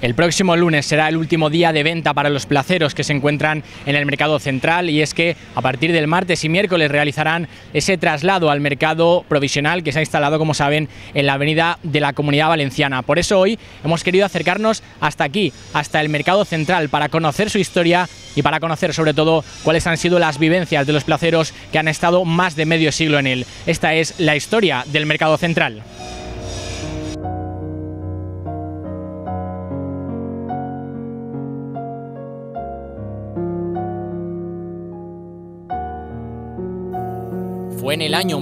El próximo lunes será el último día de venta para los placeros que se encuentran en el mercado central, y es que a partir del martes y miércoles realizarán ese traslado al mercado provisional que se ha instalado, como saben, en la avenida de la Comunidad Valenciana. Por eso hoy hemos querido acercarnos hasta aquí, hasta el mercado central, para conocer su historia y para conocer sobre todo cuáles han sido las vivencias de los placeros que han estado más de medio siglo en él. Esta es la historia del mercado central. Fue en el año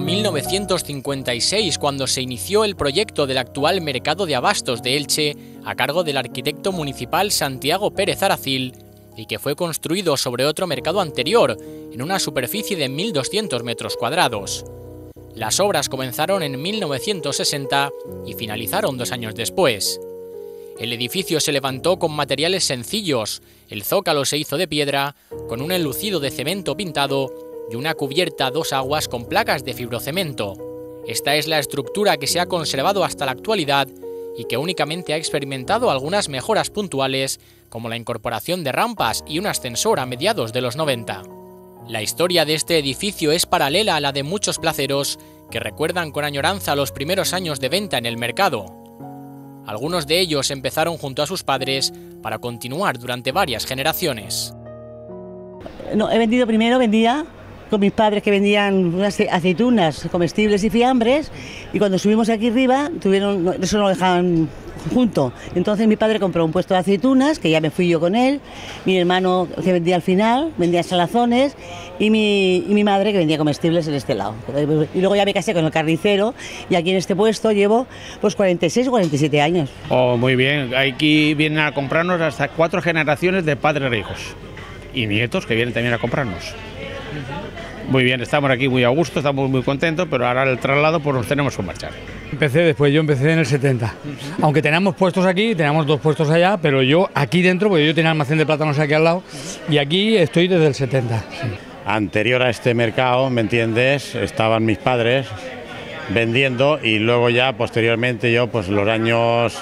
1956 cuando se inició el proyecto del actual mercado de abastos de Elche a cargo del arquitecto municipal Santiago Pérez Aracil, y que fue construido sobre otro mercado anterior en una superficie de 1.200 metros cuadrados. Las obras comenzaron en 1960 y finalizaron 2 años después. El edificio se levantó con materiales sencillos, el zócalo se hizo de piedra, con un enlucido de cemento pintado y una cubierta a 2 aguas con placas de fibrocemento. Esta es la estructura que se ha conservado hasta la actualidad y que únicamente ha experimentado algunas mejoras puntuales, como la incorporación de rampas y un ascensor a mediados de los 90. La historia de este edificio es paralela a la de muchos placeros que recuerdan con añoranza los primeros años de venta en el mercado. Algunos de ellos empezaron junto a sus padres para continuar durante varias generaciones. No, vendía con mis padres, que vendían unas aceitunas comestibles y fiambres, y cuando subimos aquí arriba, eso no lo dejaban junto. Entonces mi padre compró un puesto de aceitunas, que ya me fui yo con él, mi hermano que vendía al final, vendía salazones, y mi madre que vendía comestibles en este lado. Y luego ya me casé con el carnicero, y aquí en este puesto llevo pues 46 o 47 años. Oh, muy bien, aquí vienen a comprarnos hasta 4 generaciones de padres e hijos, y nietos que vienen también a comprarnos. Muy bien, estamos aquí muy a gusto, estamos muy contentos, pero ahora el traslado pues nos tenemos que marchar. Yo empecé en el 70, aunque teníamos puestos aquí, teníamos 2 puestos allá, pero yo aquí dentro, porque yo tenía almacén de plátanos aquí al lado, y aquí estoy desde el 70. Sí. Anterior a este mercado, ¿me entiendes?, estaban mis padres vendiendo, y luego ya posteriormente yo, pues los años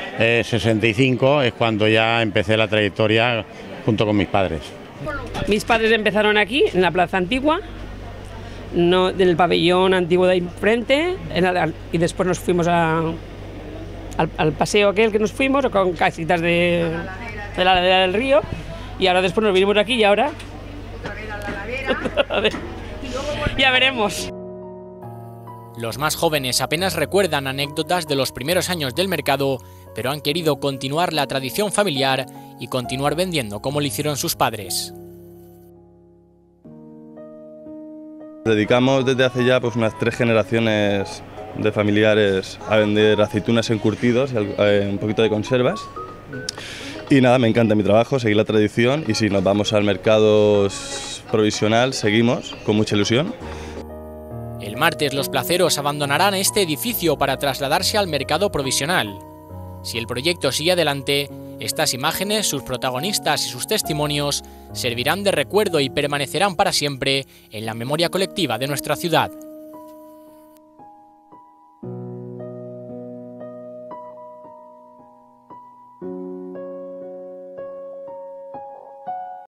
65 es cuando ya empecé la trayectoria junto con mis padres. Mis padres empezaron aquí, en la Plaza Antigua, del pabellón antiguo de ahí enfrente, y después nos fuimos al paseo aquel que nos fuimos, con casitas de la ladera del río, y ahora después nos vinimos aquí y ahora ya veremos. Los más jóvenes apenas recuerdan anécdotas de los primeros años del mercado, pero han querido continuar la tradición familiar y continuar vendiendo como lo hicieron sus padres. Dedicamos desde hace ya pues unas 3 generaciones de familiares a vender aceitunas encurtidos y un poquito de conservas. Y nada, me encanta mi trabajo, seguir la tradición, y si nos vamos al mercado provisional seguimos con mucha ilusión. El martes los placeros abandonarán este edificio para trasladarse al mercado provisional. Si el proyecto sigue adelante, estas imágenes, sus protagonistas y sus testimonios servirán de recuerdo y permanecerán para siempre en la memoria colectiva de nuestra ciudad.